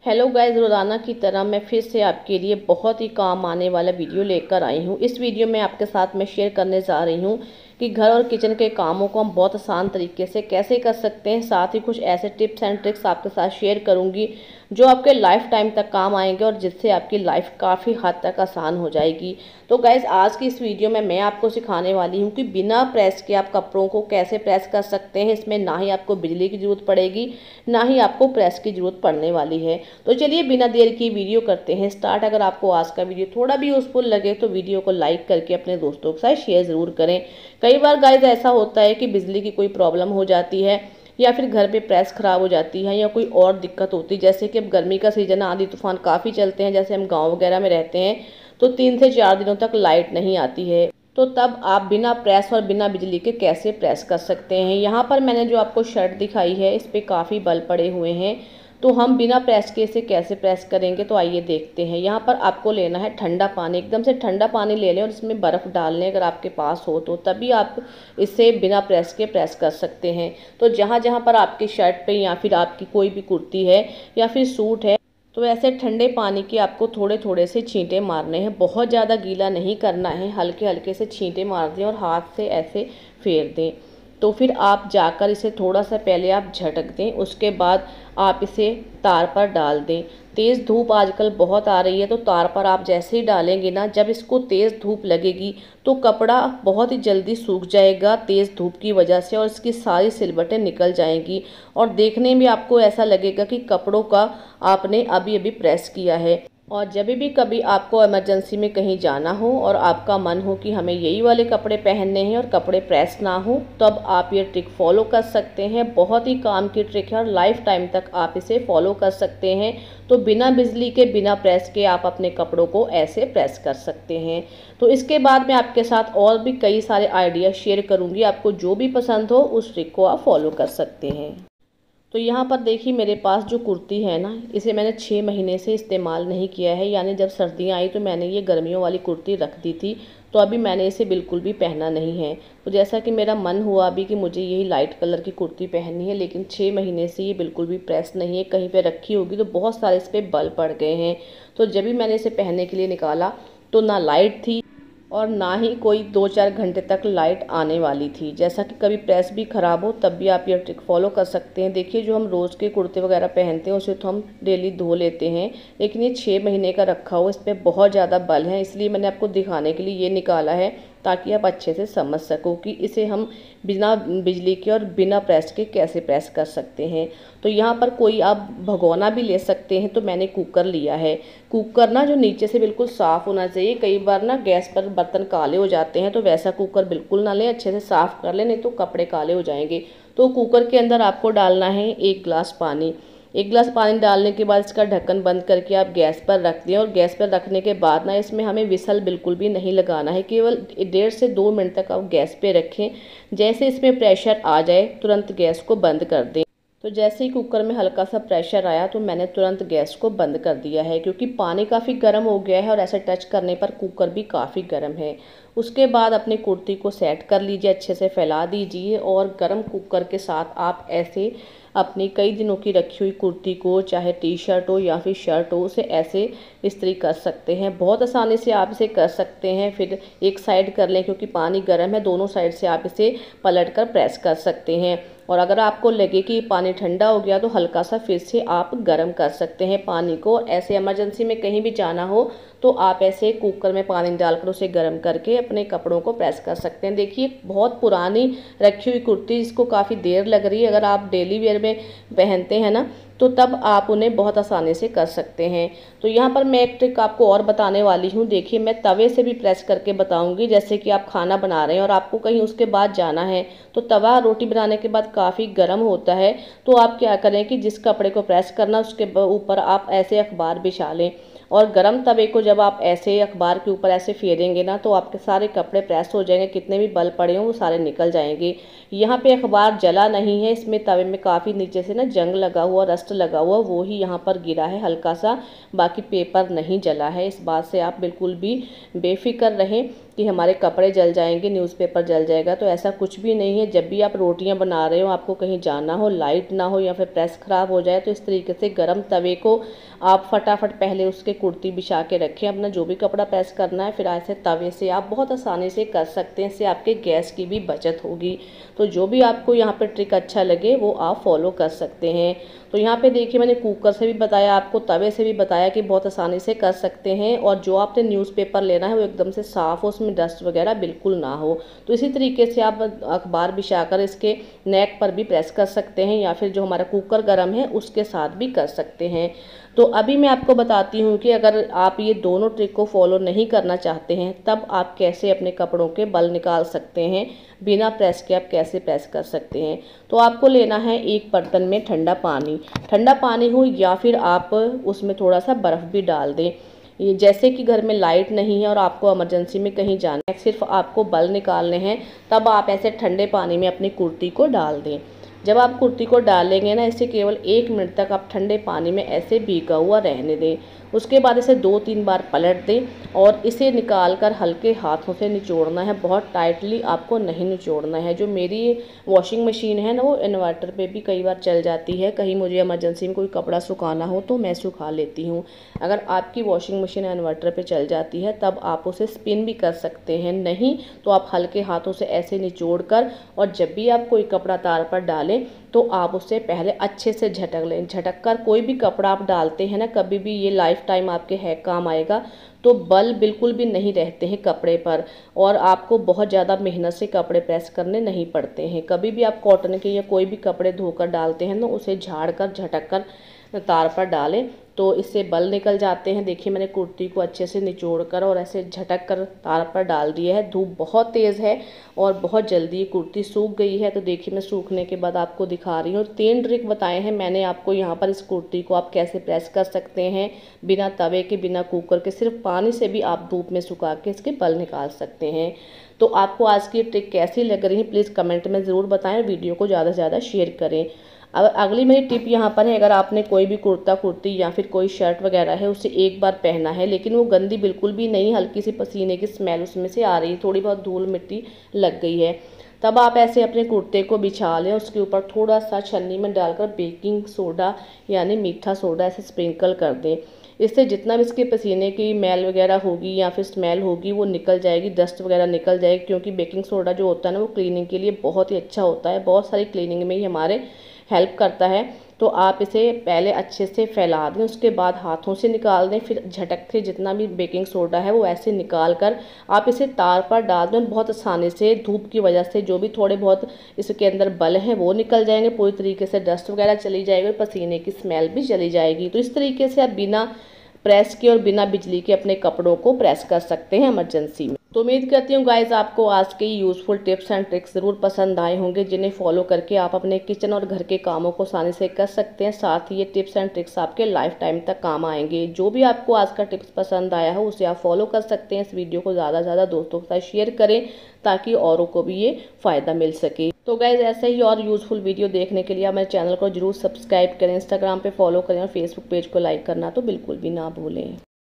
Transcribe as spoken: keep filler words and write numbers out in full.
Hello guys, रोज़ाना की तरह मैं फिर से आपके लिए बहुत ही काम आने वाला वीडियो लेकर आई हूँ। इस वीडियो में आपके साथ मैं शेयर करने जा रही हूँ कि घर और किचन के कामों को हम बहुत आसान तरीके से कैसे कर सकते हैं। साथ ही कुछ ऐसे टिप्स एंड ट्रिक्स आपके साथ शेयर करूँगी जो आपके लाइफ टाइम तक काम आएंगे और जिससे आपकी लाइफ काफ़ी हद तक आसान हो जाएगी। तो गाइज़, आज की इस वीडियो में मैं आपको सिखाने वाली हूँ कि बिना प्रेस के आप कपड़ों को कैसे प्रेस कर सकते हैं। इसमें ना ही आपको बिजली की ज़रूरत पड़ेगी, ना ही आपको प्रेस की ज़रूरत पड़ने वाली है। तो चलिए बिना देर की वीडियो करते हैं स्टार्ट। अगर आपको आज का वीडियो थोड़ा भी यूजफुल लगे तो वीडियो को लाइक करके अपने दोस्तों के साथ शेयर ज़रूर करें। कई बार गाइज ऐसा होता है कि बिजली की कोई प्रॉब्लम हो जाती है या फिर घर पे प्रेस ख़राब हो जाती है या कोई और दिक्कत होती है। जैसे कि अब गर्मी का सीज़न, आंधी तूफान काफ़ी चलते हैं, जैसे हम गाँव वगैरह में रहते हैं तो तीन से चार दिनों तक लाइट नहीं आती है। तो तब आप बिना प्रेस और बिना बिजली के कैसे प्रेस कर सकते हैं। यहाँ पर मैंने जो आपको शर्ट दिखाई है इस पर काफ़ी बल पड़े हुए हैं, तो हम बिना प्रेस के इसे कैसे प्रेस करेंगे तो आइए देखते हैं। यहाँ पर आपको लेना है ठंडा पानी, एकदम से ठंडा पानी ले लें और इसमें बर्फ़ डाल लें अगर आपके पास हो तो, तभी आप इसे बिना प्रेस के प्रेस कर सकते हैं। तो जहाँ जहाँ पर आपकी शर्ट पे या फिर आपकी कोई भी कुर्ती है या फिर सूट है तो ऐसे ठंडे पानी के आपको थोड़े थोड़े से छींटे मारने हैं। बहुत ज़्यादा गीला नहीं करना है, हल्के हल्के से छींटे मार दें और हाथ से ऐसे फेर दें। तो फिर आप जाकर इसे थोड़ा सा पहले आप झटक दें, उसके बाद आप इसे तार पर डाल दें। तेज़ धूप आजकल बहुत आ रही है तो तार पर आप जैसे ही डालेंगे ना, जब इसको तेज़ धूप लगेगी तो कपड़ा बहुत ही जल्दी सूख जाएगा तेज़ धूप की वजह से और इसकी सारी सिलवटें निकल जाएंगी और देखने में आपको ऐसा लगेगा कि कपड़ों का आपने अभी अभी प्रेस किया है। और जब भी कभी आपको इमरजेंसी में कहीं जाना हो और आपका मन हो कि हमें यही वाले कपड़े पहनने हैं और कपड़े प्रेस ना हो, तब आप ये ट्रिक फॉलो कर सकते हैं। बहुत ही काम की ट्रिक है और लाइफ टाइम तक आप इसे फॉलो कर सकते हैं। तो बिना बिजली के, बिना प्रेस के आप अपने कपड़ों को ऐसे प्रेस कर सकते हैं। तो इसके बाद मैं आपके साथ और भी कई सारे आइडिया शेयर करूँगी, आपको जो भी पसंद हो उस ट्रिक को आप फॉलो कर सकते हैं। तो यहाँ पर देखिए, मेरे पास जो कुर्ती है ना, इसे मैंने छः महीने से इस्तेमाल नहीं किया है। यानी जब सर्दियाँ आई तो मैंने ये गर्मियों वाली कुर्ती रख दी थी, तो अभी मैंने इसे बिल्कुल भी पहना नहीं है। तो जैसा कि मेरा मन हुआ अभी कि मुझे यही लाइट कलर की कुर्ती पहननी है, लेकिन छः महीने से ये बिल्कुल भी प्रेस नहीं है। कहीं पर रखी होगी तो बहुत सारे इस पर बल पड़ गए हैं। तो जब भी मैंने इसे पहनने के लिए निकाला तो ना लाइट थी और ना ही कोई दो चार घंटे तक लाइट आने वाली थी। जैसा कि कभी प्रेस भी ख़राब हो तब भी आप ये ट्रिक फॉलो कर सकते हैं। देखिए, जो हम रोज़ के कुर्ते वगैरह पहनते हैं उसे तो हम डेली धो लेते हैं, लेकिन ये छः महीने का रखा हो, इस पर बहुत ज़्यादा बल है। इसलिए मैंने आपको दिखाने के लिए ये निकाला है ताकि आप अच्छे से समझ सको कि इसे हम बिना बिजली के और बिना प्रेस के कैसे प्रेस कर सकते हैं। तो यहाँ पर कोई आप भगोना भी ले सकते हैं, तो मैंने कुकर लिया है। कुकर ना जो नीचे से बिल्कुल साफ़ होना चाहिए। कई बार ना गैस पर बर्तन काले हो जाते हैं, तो वैसा कुकर बिल्कुल ना लें, अच्छे से साफ़ कर लें, नहीं तो कपड़े काले हो जाएंगे। तो कुकर के अंदर आपको डालना है एक गिलास पानी। एक गिलास पानी डालने के बाद इसका ढक्कन बंद करके आप गैस पर रख दें और गैस पर रखने के बाद ना इसमें हमें विसल बिल्कुल भी नहीं लगाना है। केवल डेढ़ से दो मिनट तक आप गैस पे रखें। जैसे इसमें प्रेशर आ जाए तुरंत गैस को बंद कर दें। तो जैसे ही कुकर में हल्का सा प्रेशर आया तो मैंने तुरंत गैस को बंद कर दिया है, क्योंकि पानी काफ़ी गर्म हो गया है और ऐसे टच करने पर कुकर भी काफ़ी गर्म है। उसके बाद अपनी कुर्ती को सेट कर लीजिए, अच्छे से फैला दीजिए और गर्म कुकर के साथ आप ऐसे अपनी कई दिनों की रखी हुई कुर्ती को, चाहे टी शर्ट हो या फिर शर्ट हो, उसे ऐसे इस्त्री कर सकते हैं। बहुत आसानी से आप इसे कर सकते हैं। फिर एक साइड कर लें, क्योंकि पानी गर्म है, दोनों साइड से आप इसे पलट कर प्रेस कर सकते हैं। और अगर आपको लगे कि पानी ठंडा हो गया तो हल्का सा फिर से आप गर्म कर सकते हैं पानी को। ऐसे इमरजेंसी में कहीं भी जाना हो तो आप ऐसे कुकर में पानी डालकर उसे गर्म करके अपने कपड़ों को प्रेस कर सकते हैं। देखिए, बहुत पुरानी रखी हुई कुर्ती, जिसको काफ़ी देर लग रही है, अगर आप डेली वेयर में पहनते हैं ना, तो तब आप उन्हें बहुत आसानी से कर सकते हैं। तो यहाँ पर मैं एक ट्रिक आपको और बताने वाली हूँ। देखिए, मैं तवे से भी प्रेस करके बताऊँगी। जैसे कि आप खाना बना रहे हैं और आपको कहीं उसके बाद जाना है, तो तवा रोटी बनाने के बाद काफ़ी गर्म होता है, तो आप क्या करें कि जिस कपड़े को प्रेस करना उसके ऊपर आप ऐसे अखबार बिछा लें और गरम तवे को जब आप ऐसे अखबार के ऊपर ऐसे फेरेंगे ना, तो आपके सारे कपड़े प्रेस हो जाएंगे, कितने भी बल पड़े हों वो सारे निकल जाएंगे। यहाँ पे अखबार जला नहीं है, इसमें तवे में काफ़ी नीचे से ना जंग लगा हुआ, रस्ट लगा हुआ, वो ही यहाँ पर गिरा है हल्का सा, बाकी पेपर नहीं जला है। इस बात से आप बिल्कुल भी बेफिक्र रहें कि हमारे कपड़े जल जाएंगे, न्यूज़पेपर जल जाएगा, तो ऐसा कुछ भी नहीं है। जब भी आप रोटियां बना रहे हो, आपको कहीं जाना हो, लाइट ना हो या फिर प्रेस ख़राब हो जाए, तो इस तरीके से गरम तवे को आप फटाफट पहले उसके कुर्ती बिछा के रखें, अपना जो भी कपड़ा प्रेस करना है, फिर ऐसे तवे से आप बहुत आसानी से कर सकते हैं। इससे आपके गैस की भी बचत होगी। तो जो भी आपको यहाँ पे ट्रिक अच्छा लगे वो आप फॉलो कर सकते हैं। तो यहाँ पे देखिए, मैंने कुकर से भी बताया, आपको तवे से भी बताया कि बहुत आसानी से कर सकते हैं। और जो आपने न्यूज़पेपर लेना है वो एकदम से साफ़ हो, उसमें डस्ट वगैरह बिल्कुल ना हो। तो इसी तरीके से आप अखबार बिछाकर इसके नेक पर भी प्रेस कर सकते हैं, या फिर जो हमारा कुकर गर्म है उसके साथ भी कर सकते हैं। तो अभी मैं आपको बताती हूँ कि अगर आप ये दोनों ट्रिक को फॉलो नहीं करना चाहते हैं, तब आप कैसे अपने कपड़ों के बल निकाल सकते हैं, बिना प्रेस के आप कैसे प्रेस कर सकते हैं। तो आपको लेना है एक बर्तन में ठंडा पानी, ठंडा पानी हो या फिर आप उसमें थोड़ा सा बर्फ़ भी डाल दें। ये जैसे कि घर में लाइट नहीं है और आपको इमरजेंसी में कहीं जाना है, सिर्फ आपको बल निकालने हैं, तब आप ऐसे ठंडे पानी में अपनी कुर्ती को डाल दें। जब आप कुर्ती को डालेंगे ना, इसे केवल एक मिनट तक आप ठंडे पानी में ऐसे भीगा हुआ रहने दें। उसके बाद इसे दो तीन बार पलट दें और इसे निकाल कर हल्के हाथों से निचोड़ना है, बहुत टाइटली आपको नहीं निचोड़ना है। जो मेरी वॉशिंग मशीन है ना, वो इन्वर्टर पे भी कई बार चल जाती है, कहीं मुझे इमरजेंसी में कोई कपड़ा सुखाना हो तो मैं सुखा लेती हूँ। अगर आपकी वॉशिंग मशीन इन्वर्टर पे चल जाती है तब आप उसे स्पिन भी कर सकते हैं, नहीं तो आप हल्के हाथों से ऐसे निचोड़ कर, और जब भी आप कोई कपड़ा तार पर डालें तो आप उससे पहले अच्छे से झटक लें। झटक कर कोई भी कपड़ा आप डालते हैं ना, कभी भी ये लाइफ टाइम आपके है काम आएगा। तो बल बिल्कुल भी नहीं रहते हैं कपड़े पर, और आपको बहुत ज़्यादा मेहनत से कपड़े प्रेस करने नहीं पड़ते हैं। कभी भी आप कॉटन के या कोई भी कपड़े धोकर डालते हैं ना, उसे झाड़ कर झटक कर तार पर डालें तो इससे बल निकल जाते हैं। देखिए, मैंने कुर्ती को अच्छे से निचोड़ कर और ऐसे झटक कर तार पर डाल दिया है। धूप बहुत तेज़ है और बहुत जल्दी कुर्ती सूख गई है। तो देखिए, मैं सूखने के बाद आपको दिखा रही हूँ। तीन ट्रिक बताए हैं मैंने आपको यहाँ पर। इस कुर्ती को आप कैसे प्रेस कर सकते हैं बिना तवे के, बिना कुकर के, सिर्फ पानी से भी आप धूप में सुखा के इसके बल निकाल सकते हैं। तो आपको आज की ट्रिक कैसी लग रही है प्लीज़ कमेंट में ज़रूर बताएं। वीडियो को ज़्यादा से ज़्यादा शेयर करें। अब अगली मेरी टिप यहाँ पर है, अगर आपने कोई भी कुर्ता कुर्ती या फिर कोई शर्ट वगैरह है उसे एक बार पहना है, लेकिन वो गंदी बिल्कुल भी नहीं, हल्की सी पसीने की स्मेल उसमें से आ रही है, थोड़ी बहुत धूल मिट्टी लग गई है, तब आप ऐसे अपने कुर्ते को बिछा लें। उसके ऊपर थोड़ा सा छन्नी में डालकर बेकिंग सोडा यानी मीठा सोडा ऐसे स्प्रिंकल कर दें। इससे जितना भी इसके पसीने की मैल वगैरह होगी या फिर स्मेल होगी वो निकल जाएगी, डस्ट वगैरह निकल जाएगी। क्योंकि बेकिंग सोडा जो होता है ना, वो क्लीनिंग के लिए बहुत ही अच्छा होता है, बहुत सारी क्लीनिंग में ही हमारे हेल्प करता है। तो आप इसे पहले अच्छे से फैला दें, उसके बाद हाथों से निकाल दें, फिर झटक से जितना भी बेकिंग सोडा है वो ऐसे निकाल कर आप इसे तार पर डाल दें। बहुत आसानी से धूप की वजह से जो भी थोड़े बहुत इसके अंदर बल हैं वो निकल जाएंगे, पूरी तरीके से डस्ट वगैरह चली जाएगी, पसीने की स्मेल भी चली जाएगी। तो इस तरीके से आप बिना प्रेस के और बिना बिजली के अपने कपड़ों को प्रेस कर सकते हैं इमरजेंसी में। तो उम्मीद करती हूँ गाइज आपको आज के यूज़फुल टिप्स एंड ट्रिक्स ज़रूर पसंद आए होंगे, जिन्हें फॉलो करके आप अपने किचन और घर के कामों को आसानी से कर सकते हैं। साथ ही ये टिप्स एंड ट्रिक्स आपके लाइफ टाइम तक काम आएंगे। जो भी आपको आज का टिप्स पसंद आया हो उसे आप फॉलो कर सकते हैं। इस वीडियो को ज़्यादा से ज़्यादा दोस्तों के साथ शेयर करें ताकि औरों को भी ये फ़ायदा मिल सके। तो गाइज ऐसे ही और यूज़फुल वीडियो देखने के लिए आप मेरे चैनल को जरूर सब्सक्राइब करें, इंस्टाग्राम पे फॉलो करें और फेसबुक पेज को लाइक करना तो बिल्कुल भी ना भूलें।